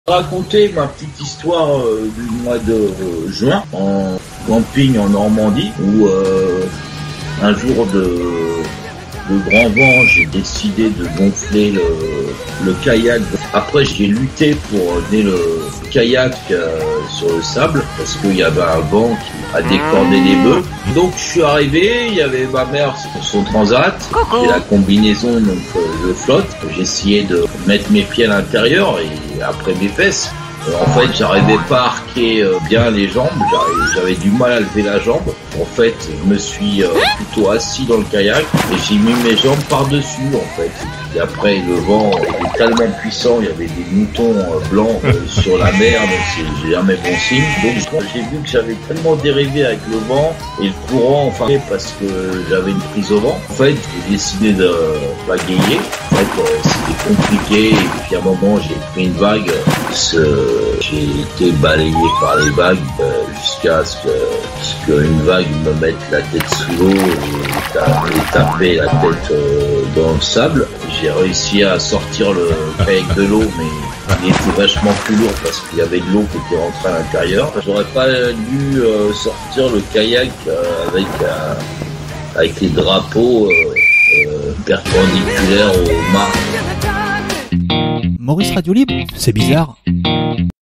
Raconter ma petite histoire du mois de juin en camping en Normandie où un jour de grand vent j'ai décidé de gonfler le kayak. Après j'ai lutté pour amener le kayak sur le sable parce qu'il y avait un vent qui a décordé les bœufs. Donc je suis arrivé, il y avait ma mère sur son transat et la combinaison, donc je flotte. J'ai essayé de mettre mes pieds à l'intérieur et après mes fesses. En fait, j'arrivais pas à arquer bien les jambes, j'avais du mal à lever la jambe. En fait, je me suis plutôt assis dans le kayak et j'ai mis mes jambes par-dessus, en fait. Et après, le vent était tellement puissant, il y avait des moutons blancs sur la mer, donc c'est jamais bon signe. Donc j'ai vu que j'avais tellement dérivé avec le vent et le courant, enfin, parce que j'avais une prise au vent. En fait, j'ai décidé de pagayer. En fait, c'était compliqué et puis à un moment, j'ai pris une vague. J'ai été balayé par les vagues jusqu'à ce qu'une vague me mette la tête sous l'eau et taper la tête dans le sable. J'ai réussi à sortir le kayak de l'eau, mais il était vachement plus lourd parce qu'il y avait de l'eau qui était rentrée à l'intérieur. J'aurais pas dû sortir le kayak avec les drapeaux perpendiculaires au mât. Maurice Radio Libre, c'est bizarre.